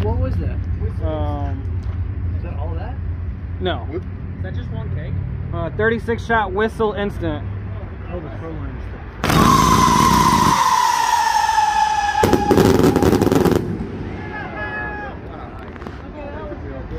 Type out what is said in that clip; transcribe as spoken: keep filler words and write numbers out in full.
what was that? Um, Is that all that? no. Is that just one keg? Uh, thirty-six shot whistle instant. Oh, the pro line is